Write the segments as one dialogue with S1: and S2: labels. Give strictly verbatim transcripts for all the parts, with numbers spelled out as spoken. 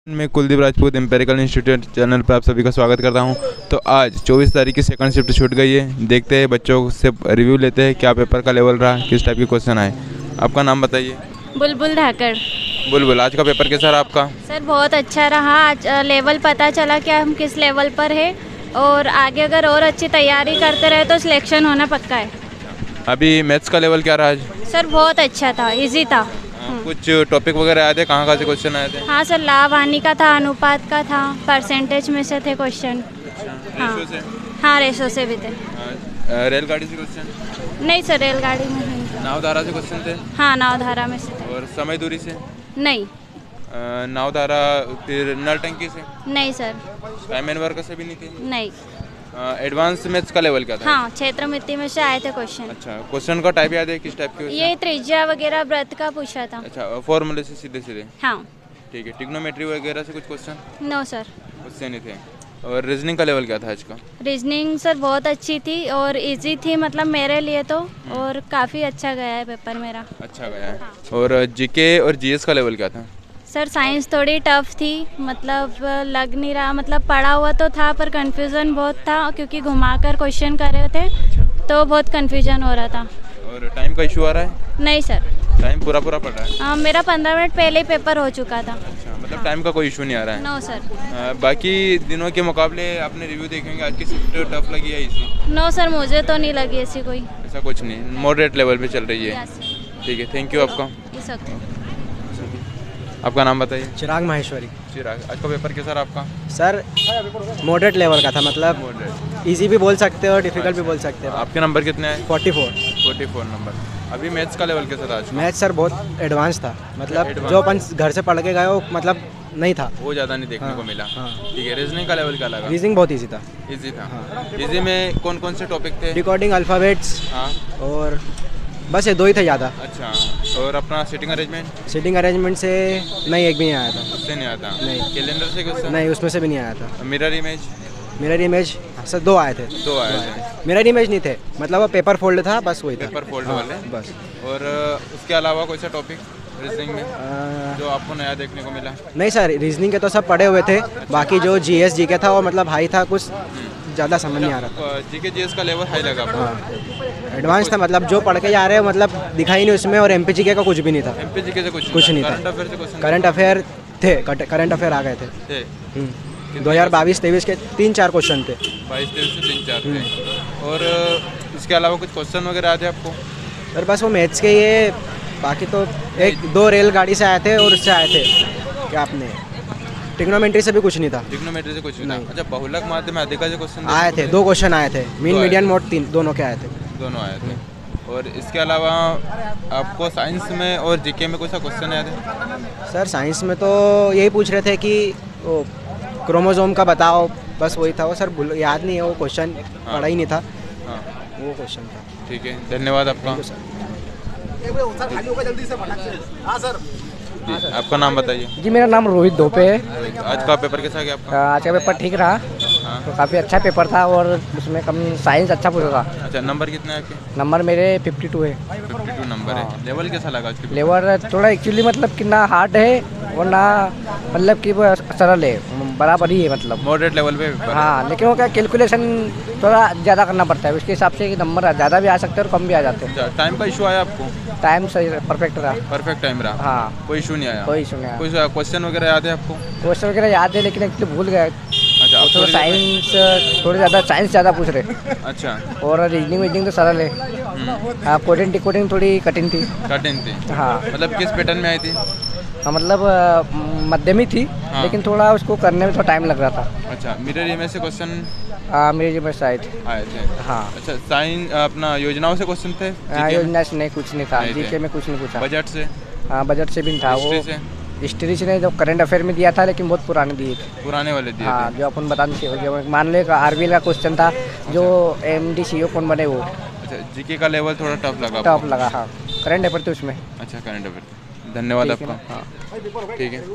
S1: मैं Kuldeep Rajput empirical institute channel पर आप सभी का स्वागत करता हूं। तो आज चौबीस तारीख की सेकंड शिफ्ट छूट गई है। देखते हैं बच्चों से रिव्यू लेते हैं क्या पेपर का लेवल रहा, किस टाइप के क्वेश्चन आए। आपका नाम बताइए।
S2: बुलबुल धाकड़।
S1: बुलबुल, आज का पेपर कैसा रहा आपका?
S2: सर बहुत अच्छा रहा। आज लेवल पता चला कि हम किस लेवल पर है और आगे अगर और अच्छी तैयारी करते रहे तो सिलेक्शन होना पक्का है।
S1: अभी मैथ्स का लेवल क्या रहा आज?
S2: सर बहुत अच्छा था, इजी था।
S1: कुछ टॉपिक वगैरह आए थे, कहाँ कहाँ से क्वेश्चन आए थे?
S2: हाँ सर, लाभ हानि का था, अनुपात का था, परसेंटेज में से थे क्वेश्चन। हाँ
S1: रेशो से?
S2: हाँ रेशो से भी थे।
S1: हाँ, रेलगाड़ी से क्वेश्चन?
S2: नहीं सर, रेलगाड़ी में नहीं।
S1: नावधारा से क्वेश्चन थे?
S2: हाँ नावधारा में से।
S1: और समय दूरी से?
S2: नहीं।
S1: अ, नावधारा, फिर नल टंकी से?
S2: नहीं सर।
S1: टाइम एंड वर्क से भी नहीं थे?
S2: नहीं।
S1: एडवांस मैथ्स का लेवल क्या था?
S2: हाँ क्षेत्र मिति में से आए थे क्वेश्चन।
S1: अच्छा, क्वेश्चन का टाइप याद है, किस टाइप के?
S2: ये त्रिज्या वगैरह व्रत का पूछा था।
S1: अच्छा, फॉर्मूले से सीधे सीधे?
S2: हाँ।
S1: ठीक है। ट्रिग्नोमेट्री वगैरह से कुछ क्वेश्चन?
S2: No sir.
S1: उससे नहीं थे। और रीजनिंग का लेवल क्या था आज का?
S2: रीजनिंग सर बहुत अच्छी थी और इजी थी, मतलब मेरे लिए तो, और काफ़ी अच्छा गया है पेपर मेरा।
S1: अच्छा गया है। और जीके और जीएस का लेवल क्या था?
S2: सर साइंस थोड़ी टफ थी, मतलब लग नहीं रहा, मतलब पढ़ा हुआ तो था पर कंफ्यूजन बहुत था क्योंकि घुमाकर क्वेश्चन कर रहे थे। अच्छा। तो बहुत कंफ्यूजन हो रहा था।
S1: और टाइम का इशू आ रहा है?
S2: नहीं सर।
S1: टाइम पूरा पूरा पड़ रहा है?
S2: आ, मेरा पंद्रह मिनट पहले ही पेपर हो चुका था।
S1: अच्छा, मतलब टाइम का कोई इशू नहीं आ रहा है?
S2: No sir.
S1: आ, बाकी दिनों के मुकाबले आपने रिव्यू देखेंगे, आज की शिफ्ट टफ लगी है इसी?
S2: नो सर, मुझे तो नहीं लगी ऐसी कोई।
S1: ऐसा कुछ नहीं, मॉडरेट लेवल पे चल रही है? ठीक है, थैंक यू आपका।
S2: इस वक्त
S1: आपका नाम बताइए।
S3: चिराग माहेश्वरी।
S1: चिराग, आज का पेपर कैसा रहा आपका?
S3: सर मॉडरेट लेवल का था, मतलब
S1: मॉडरेट।
S3: इजी भी बोल सकते हो और डिफिकल्ट भी बोल सकते हो।
S1: आपके नंबर कितने आए?
S3: Forty four.
S1: Forty four number. अभी मैथ्स का लेवल कैसा था आज?
S3: मैथ सर बहुत एडवांस था, मतलब
S1: Advance।
S3: जो अपन घर से पढ़ के गए वो मतलब नहीं था,
S1: वो ज़्यादा नहीं देखने
S3: हाँ,
S1: को मिला।
S3: हाँ।
S1: ठीक है। रीजनिंग का लेवल क्या लगा?
S3: रीजनिंग बहुत इजी था।
S1: इजी था।
S3: हाँ।
S1: इजी में कौन कौन से टॉपिक थे?
S3: डिकोडिंग, अल्फ़ाबेट्स
S1: हाँ।
S3: और बस ये दो ही थे ज़्यादा।
S1: अच्छा, और अपना सीटिंग अरेंजमेंट?
S3: सीटिंग अरेंजमेंट से नहीं, एक भी नहीं आया था।
S1: उससे नहीं आता?
S3: नहीं।
S1: कैलेंडर से क्वेश्चन?
S3: नहीं, उसमें से भी नहीं आया था।
S1: Mirror image?
S3: Mirror image sir दो आए थे।
S1: दो आए थे।
S3: मिरर इमेज नहीं थे, मतलब वो पेपर फोल्ड था, बस वही था।
S1: पेपर फोल्ड
S3: हाँ,
S1: वाले?
S3: बस।
S1: और उसके अलावा कोई सा टॉपिक रीजनिंग में
S3: आ,
S1: जो आपको नया देखने को मिला?
S3: नहीं सर, रीजनिंग के तो सब पढ़े हुए थे, बाकी जो जीएस जीके था वो मतलब हाई था, कुछ ज़्यादा समझ नहीं आ रहा।
S1: जीके जीएस का लेवल हाई लगा आपको?
S3: हाँ, एडवांस था, मतलब जो पढ़ के जा रहे हैं मतलब दिखाई नहीं उसमें, और एमपी जीके का कुछ भी नहीं था।
S1: एमपी जीके से कुछ
S3: कुछ नहीं था।
S1: करंट अफेयर से क्वेश्चन?
S3: करंट अफेयर थे, करंट अफेयर आ गए थे।
S1: थे?
S3: दो हज़ार बाईस तेईस के तीन चार क्वेश्चन थे।
S1: बाईस तेईस से तीन चार थे। और इसके अलावा कुछ क्वेश्चन वगैरह आए थे आपको?
S3: सर बस वो मैथ्स के ये, बाकी तो एक दो रेलगाड़ी से आए थे और उससे आए थे क्या आपने, ट्रिग्नोमेट्री से भी कुछ नहीं था।
S1: ट्रिग्नोमेट्री से कुछ नहीं
S3: नहीं।
S1: था? अच्छा, बहुलक माध्यम अधिका से क्वेश्चन
S3: आए थे, दो क्वेश्चन आए थे, मीन मीडियन मोड तीन, दोनों के आए थे।
S1: दोनों आए थे। और इसके अलावा आपको साइंस में और जीके में कोई सा क्वेश्चन आए थे?
S3: सर साइंस में तो यही पूछ रहे थे कि वो क्रोमोसोम का बताओ, बस वही था वो सर, भूल याद नहीं है वो क्वेश्चन,
S1: हाँ।
S3: पढ़ा ही नहीं था।
S1: हाँ।
S3: वो क्वेश्चन था।
S1: ठीक है, धन्यवाद आपका। जी, आपका नाम बताइए।
S4: जी मेरा नाम रोहित धोपे है।
S1: आज का पेपर कैसा गया आपका?
S4: आज का पेपर ठीक रहा।
S1: हाँ।
S4: तो काफ़ी अच्छा पेपर था और उसमें कम साइंस अच्छा पूछा था।
S1: अच्छा, नंबर कितने हैं आपके?
S4: नंबर मेरे फिफ्टी टू है।
S1: फिफ्टी टू नंबर है। लेवल कैसा लगा आज के?
S4: लेवल थोड़ा एक्चुअली मतलब कि ना हार्ड है और ना मतलब कि वो सरल है, बराबर ही है मतलब।
S1: मॉडरेट लेवल पे पेपर है।
S4: हाँ, लेकिन वो क्या कैलकुलेशन थोड़ा ज़्यादा करना पड़ता है, उसके हिसाब से नंबर ज़्यादा भी आ सकते हैं और कम भी आ जाते हैं।
S1: अच्छा, टाइम का इशू आया आपको?
S4: टाइम सही परफेक्ट रहा।
S1: परफेक्ट टाइम रहा?
S4: हाँ,
S1: कोई इशू नहीं आया?
S4: कोई इशू नहीं आया।
S1: कोई क्वेश्चन वगैरह याद है आपको?
S4: क्वेश्चन वगैरह याद है लेकिन एक्चुअली भूल गए।
S1: अच्छा, आप
S4: तो
S1: थोड़ी-
S4: साइंस थोड़ी ज़्यादा साइंस ज़्यादा पूछ रहे
S1: अच्छा।
S4: और रीजनिंग वीजनिंग तो सरल है। हाँ, कोडिंग डिकोडिंग थोड़ी कठिन थी।
S1: कठिन थी?
S4: हाँ।
S1: मतलब किस पैटर्न में आई थी?
S4: हाँ, मतलब अ, मध्यमी थी।
S1: हाँ।
S4: लेकिन थोड़ा उसको करने में थोड़ा टाइम लग रहा था।
S1: अच्छा, मिरर इमेज से क्वेश्चन
S4: हाँ, मेरी जो साइड।
S1: आए थे?
S4: हाँ।
S1: अच्छा, साइन अपना योजनाओं से क्वेश्चन थे?
S4: हाँ,
S1: जीके में?
S4: योजना से नहीं, कुछ नहीं था।
S1: नहीं थे।
S4: जीके में कुछ नहीं पूछा।
S1: बजट से?
S4: हाँ, बजट से भी नहीं था। वो
S1: हिस्ट्री से?
S4: हिस्ट्री से नहीं, जो करंट अफेयर में दिया था लेकिन बहुत पुराने दिए थे।
S1: पुराने वाले दिए
S4: हाँ,
S1: थे?
S4: जो अपन बताने चाहिए, मान लो आरबीएल का क्वेश्चन था, जो एम डी सी ओ कौन बने वो।
S1: अच्छा, जीके का लेवल थोड़ा टफ लगा
S4: टफ
S1: आपको?
S4: लगा। हाँ, करंट अफेयर थे उसमें।
S1: अच्छा, करंट अफेयर। धन्यवाद
S4: ठीक है
S1: आपका।
S4: ना? हाँ।
S1: ठीक है।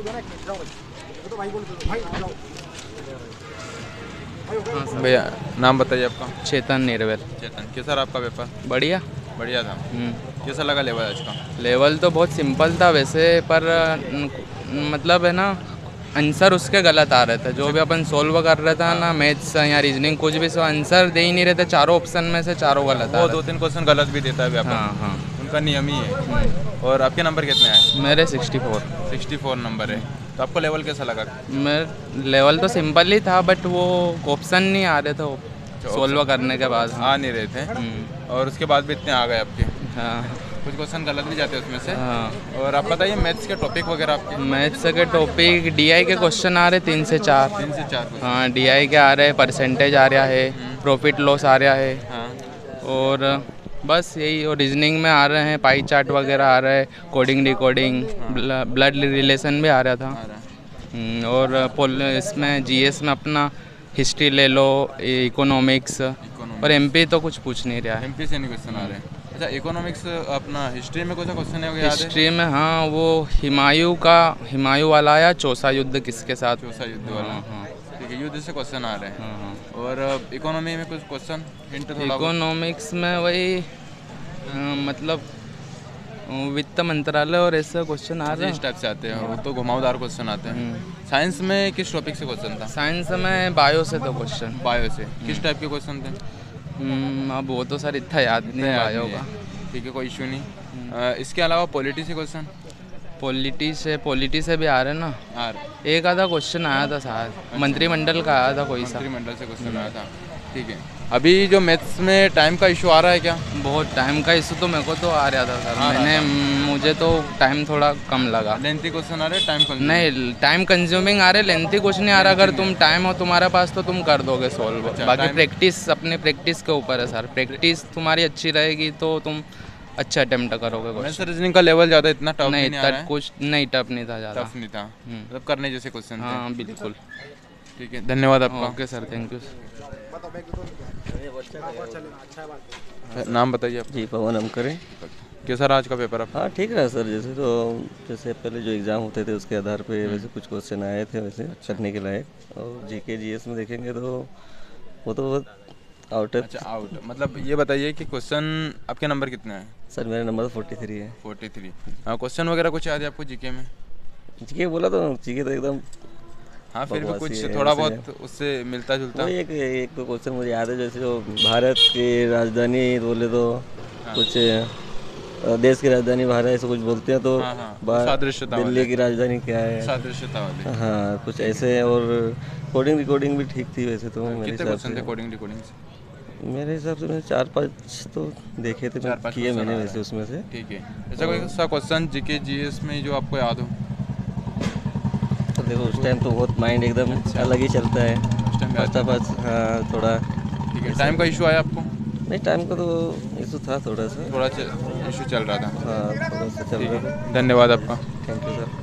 S1: भैया नाम बताइए आपका?
S5: चेतन निर्वेल।
S1: चेतन, कैसा रहा आपका पेपर?
S5: बढ़िया।
S1: बढ़िया था। कैसा लगा लेवल आज का?
S5: लेवल तो बहुत सिंपल था वैसे, पर न, मतलब है ना, आंसर उसके गलत आ रहे थे। जो भी अपन सोल्व कर रहे थे ना मैथ्स या रीजनिंग कुछ भी, सो आंसर दे ही नहीं रहे थे। चारों ऑप्शन में से चारों गलत आ
S1: वो
S5: रहे
S1: दो तीन क्वेश्चन गलत भी देता है
S5: थे।
S1: व्यापक,
S5: हाँ हाँ
S1: उनका नियम ही है। और आपके नंबर कितने आए?
S5: मेरे sixty four.
S1: Sixty four number है। तो आपको लेवल कैसा लगा?
S5: मेरे लेवल तो सिंपल ही था, बट वो ऑप्शन नहीं आ रहे थे सोल्व करने के बाद।
S1: आ नहीं रहे थे और उसके बाद भी इतने आ गए आपके।
S5: हाँ
S1: कुछ क्वेश्चन गलत भी जाते हैं उसमें से।
S5: हाँ।
S1: और आप बताइए मैथ्स के टॉपिक वगैरह आपके?
S5: मैथ्स के टॉपिक डीआई के क्वेश्चन आ रहे तीन से चार।
S1: तीन से चार क्वेश्चन।
S5: हाँ डीआई के आ रहे, परसेंटेज आ रहा है, प्रॉफिट लॉस आ रहा है,
S1: हाँ।
S5: और बस यही। और रीजनिंग में आ रहे हैं पाई चार्ट वगैरह आ रहा है, कोडिंग डिकोडिंग, ब्लड रिलेशन भी आ रहा था।
S1: आ रहा है।
S5: हम्म, और पोल इसमें जीएस में अपना हिस्ट्री ले लो, इकोनॉमिक्स, और एमपी तो कुछ पूछ नहीं रहा है।
S1: एमपी से नहीं क्वेश्चन आ रहे हैं। अच्छा इकोनॉमिक्स अपना हिस्ट्री में कौन सा क्वेश्चन है वो याद है?
S5: हिस्ट्री में हाँ वो हिमायू का हिमायू वाला आया, चौसा युद्ध किसके साथ।
S1: चौसा युद्ध वाला।
S5: हाँ हाँ
S1: ठीक है, युद्ध से क्वेश्चन आ रहे हैं।
S5: हाँ हाँ।
S1: और इकोनॉमी में कुछ क्वेश्चन हिंट थोड़ा बहुत?
S5: इकोनॉमिक्स में वही अ, मतलब अ, वित्त मंत्रालय और ऐसे क्वेश्चन आ रहे
S1: इस
S5: हैं।
S1: टाइप से आते हैं, वो तो घुमावदार क्वेश्चन आते हैं।
S5: हम्म।
S1: साइंस में किस टॉपिक से क्वेश्चन था?
S5: साइंस में बायो से तो क्वेश्चन।
S1: बायो से किस टाइप के क्वेश्चन थे?
S5: हम्म, अब वो तो सर इतना याद नहीं है बायो का।
S1: ठीक है, कोई इशू नहीं। अ, इसके अलावा पॉलिटी से क्वेश्चन?
S5: पॉलिटी से पॉलिटी से भी आ रहे हैं ना।
S1: आ रहे।
S5: एक आधा क्वेश्चन आया था शायद, मंत्रिमंडल का आया था कोई सा।
S1: मंत्रिमंडल से क्वेश्चन आया था। ठीक है, अभी जो मैथ्स में टाइम का इशू आ रहा है क्या?
S5: बहुत टाइम का इशू तो मेरे को तो आ रहा था सर।
S1: आ रहा
S5: मैंने मुझे तो टाइम थोड़ा कम लगा।
S1: लेंथी क्वेश्चन आ रहे हैं, टाइम कंज्यूम?
S5: नहीं टाइम कंज्यूमिंग आ रहे, लेंथी कुछ नहीं आ रहा। अगर तुम टाइम हो तुम्हारे पास तो तुम कर दोगे सोल्व।
S1: अच्छा,
S5: बाकी
S1: time-
S5: प्रैक्टिस अपने प्रैक्टिस के ऊपर है सर। प्रैक्टिस तुम्हारी अच्छी रहेगी तो तुम अच्छा अटेम्प्ट करोगे
S1: मैथ्स
S5: क्वेश्चन।
S1: रीजनिंग का लेवल ज़्यादा इतना टफ
S5: नहीं
S1: नहीं आ रहा
S5: टफ
S1: है?
S5: कुछ नहीं, टफ नहीं था ज़्यादा।
S1: टफ नहीं था,
S5: हम्म।
S1: मतलब करने जैसे क्वेश्चन थे।
S5: हाँ बिल्कुल।
S1: ठीक है, धन्यवाद आपका।
S5: Okay sir, thank you.
S1: नाम बताइए आप?
S6: जी पवन हम करें।
S1: कैसा रहा आज का पेपर आपका?
S6: हाँ ठीक रहा सर। जैसे तो जैसे पहले जो एग्ज़ाम होते थे उसके आधार पे वैसे कुछ क्वेश्चन आए थे वैसे करने के लायक। और जीके जीएस में देखेंगे तो वो तो बहुत आउट है।
S1: अच्छा आउट, मतलब ये बताइए कि क्वेश्चन आपके नंबर कितने हैं?
S6: सर मेरा नंबर फोर्टी थ्री है।
S1: Forty three. हाँ, क्वेश्चन वगैरह कुछ याद है आपको जीके में?
S6: जीके बोला तो जीके तो एकदम
S1: हाँ फिर भी
S6: बकवासी
S1: कुछ
S6: है,
S1: थोड़ा
S6: ऐसे
S1: बहुत उससे मिलता जुलता?
S6: वही एक एक तो क्वेश्चन मुझे याद है। जैसे जो भारत की राजधानी बोले तो कुछ अ, देश की राजधानी भारत ऐसे कुछ बोलते हैं तो
S1: हाँ, हाँ,
S6: बा-
S1: सादृश्यता
S6: दिल्ली
S1: वाले।
S6: की राजधानी क्या है।
S1: सादृश्यता वाले।
S6: हाँ कुछ ऐसे। और कोडिंग रिकॉर्डिंग भी ठीक थी वैसे तो मेरे
S1: कितने
S6: हिसाब
S1: क्वेश्चन थे
S6: से।
S1: कोडिंग रिकॉर्डिंग से?
S6: मेरे हिसाब से मैंने चार पाँच तो देखे थे,
S1: चार पाँच
S6: किए
S1: question
S6: मैंने
S1: आ रहे
S6: वैसे उसमें से।
S1: ठीक है, ऐसा कोई सा क्वेश्चन जीके जीएस में जो आपको याद हो?
S6: तो देखो उस टाइम तो बहुत माइंड एकदम अलग ही चलता है।
S1: उस टाइम
S6: फर्स्ट ऑफ ऑल हाँ थोड़ा
S1: ठीक है, टाइम का इशू आया आपको?
S6: नहीं टाइम का तो इशू था थोड़ा सा।
S1: थोड़ा इशू चल रहा था।
S6: हाँ थोड़ा सा चल
S1: ठीक
S6: रहा था।
S1: है, धन्यवाद आपका।
S6: Thank you sir.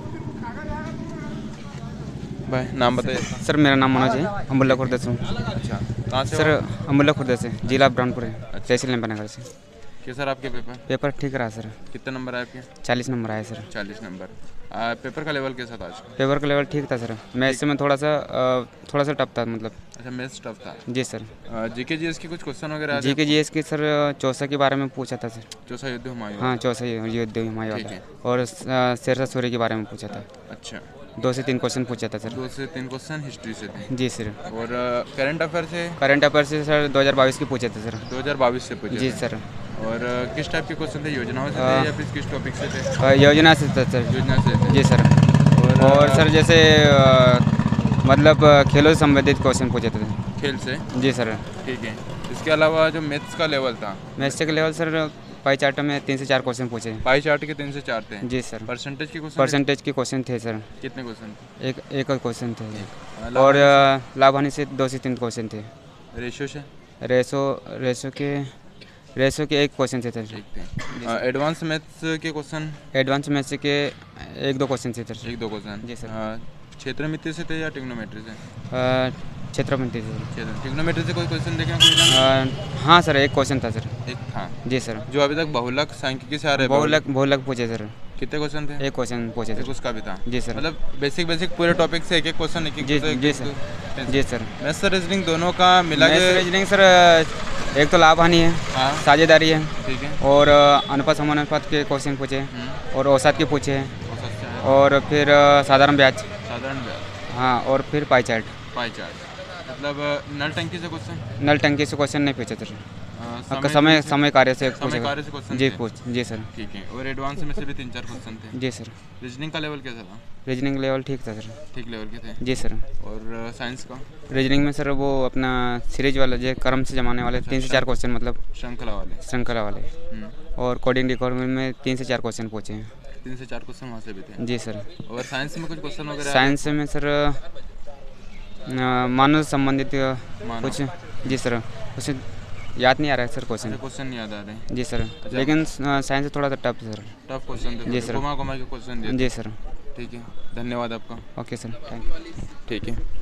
S1: भाई नाम बताइए।
S7: सर मेरा नाम मनोज है, अमूल्य खुर्द से हूँ।
S1: अच्छा, कहाँ से?
S7: सर
S1: हो आप?
S7: अमूल्य खुर्द से, जिला ब्राह्मणपुर है, तहसील नगर से।
S1: कैसा रहा आपके पेपर?
S7: पेपर ठीक रहा सर,
S1: कितने नंबर आए आपके?
S7: चालीस नंबर आए सर।
S1: चालीस नंबर। आ, पेपर का लेवल कैसा था आज?
S7: पेपर का लेवल ठीक था सर। मैथ्स में थोड़ा सा अ, थोड़ा सा टफ था मतलब।
S1: अच्छा, मैथ्स टफ था।
S7: जी सर।
S1: जीके जीएस के कुछ क्वेश्चन वगैरह आए
S7: जी के जी एस की सर चौसा के बारे में पूछा था सर।
S1: चौसा युद्ध हुमायूं?
S7: हाँ चौसा युद्ध हुमायूं
S1: ठीक
S7: वाला।
S1: है।
S7: और अ, शेरशाह सूरी के बारे में पूछा था।
S1: अच्छा,
S7: दो से तीन क्वेश्चन पूछा था सर।
S1: दो से तीन क्वेश्चन हिस्ट्री से थे।
S7: जी सर।
S1: और करंट अफेयर से?
S7: करंट अफेयर से सर दो हज़ार बाईस के पूछे थे सर।
S1: दो हज़ार बाईस से पूछे
S7: जी
S1: थे।
S7: सर।
S1: और अ, किस टाइप के क्वेश्चन थे? योजनाओं से थे
S7: अ,
S1: या फिर किस टॉपिक से थे?
S7: अ, योजना से था सर।
S1: योजना से थे।
S7: जी सर।
S1: और,
S7: और
S1: अ,
S7: सर जैसे अ, मतलब अ, खेलों से संबंधित क्वेश्चन पूछे थे।
S1: खेल से?
S7: जी सर।
S1: ठीक है, इसके अलावा जो मैथ्स का लेवल था?
S7: मैथ्स के लेवल सर पाई चार्ट में तीन से चार क्वेश्चन पूछे।
S1: पाई चार्ट के तीन से चार थे?
S7: जी सर।
S1: परसेंटेज के क्वेश्चन?
S7: परसेंटेज के क्वेश्चन थे सर।
S1: कितने क्वेश्चन?
S7: एक एक क्वेश्चन थे।
S1: अ,
S7: और
S1: लाभ
S7: अ, लाभ हानि से दो से तीन क्वेश्चन थे।
S1: रेशियो से?
S7: रेसो रेसो के रेसो के एक क्वेश्चन थे सर।
S1: ठीक थे। एडवांस मैथ्स के क्वेश्चन?
S7: एडवांस मैथ्स के एक दो क्वेश्चन थे सर।
S1: एक दो क्वेश्चन?
S7: जी सर।
S1: अ, क्षेत्र मिति से थे या टिग्नोमेट्री से?
S7: अ, क्षेत्रपति से।
S1: क्षेत्र टिग्नोमेट्री से कोई क्वेश्चन देखे हैं? कोई
S7: अ, हाँ सर एक क्वेश्चन था सर।
S1: एक था
S7: जी सर।
S1: जो अभी तक बहुलक सांख्यिकी से आ रहे हैं।
S7: बहुलक बहुलक पूछे सर।
S1: कितने क्वेश्चन थे?
S7: एक क्वेश्चन पूछे
S1: एक
S7: सर।
S1: उसका भी था?
S7: जी सर।
S1: मतलब बेसिक बेसिक पूरे टॉपिक से एक एक क्वेश्चन एक एक
S7: जी
S1: एक-
S7: जी
S1: एक-
S7: सर।
S1: एक-
S7: जी सर।
S1: मैथ्स और रीजनिंग दोनों का मिला
S7: मैथ्स
S1: के?
S7: रीजनिंग सर एक तो लाभ हानि है,
S1: हाँ
S7: साझेदारी है,
S1: ठीक है।
S7: और अ, अनुपात समानुपात के क्वेश्चन पूछे,
S1: हम्म,
S7: और औसत के पूछे,
S1: हो सकता है।
S7: और फिर अ, साधारण ब्याज।
S1: साधारण साधारण ब्याज,
S7: हाँ, और फिर पाई चार्ट।
S1: पाई चार्ट मतलब नल टंकी से क्वेश्चन,
S7: नल टंकी से क्वेश्चन नहीं पूछे सर।
S1: अ,
S7: आपका समय
S1: से-
S7: समय कार्य से
S1: समय
S7: पूछेगा।
S1: कार्य से क्वेश्चन
S7: जी
S1: थे।
S7: पूछ जी सर।
S1: ठीक है, और एडवांस में से भी तीन चार क्वेश्चन थे।
S7: जी सर।
S1: रीजनिंग का लेवल कैसा था?
S7: रीजनिंग लेवल ठीक था सर।
S1: ठीक लेवल के थे।
S7: जी सर।
S1: और साइंस का?
S7: रीजनिंग में सर वो अपना सीरीज वाला जो क्रम से जमाने वाले तीन से चार क्वेश्चन, मतलब
S1: श्रृंखला वाले।
S7: श्रृंखला वाले।
S1: हम्म,
S7: और कोडिंग डिकोडिंग में तीन से चार क्वेश्चन पूछे हैं।
S1: तीन से चार क्वेश्चन वहाँ से भी थे।
S7: जी सर।
S1: और साइंस में कुछ क्वेश्चन वगैरह?
S7: साइंस में सर अ, मानव संबंधित अ,
S1: मानव।
S7: कुछ। जी सर, कुछ याद नहीं आ रहा है सर क्वेश्चन।
S1: क्वेश्चन नहीं याद आ रहे?
S7: जी सर, लेकिन अ, साइंस से थोड़ा सा टफ है सर।
S1: टफ क्वेश्चन थे,
S7: जी सर।
S1: घुमा घुमा के क्वेश्चन दिए थे।
S7: जी सर।
S1: ठीक है, धन्यवाद आपका।
S7: Okay sir, thank you.
S1: ठीक है।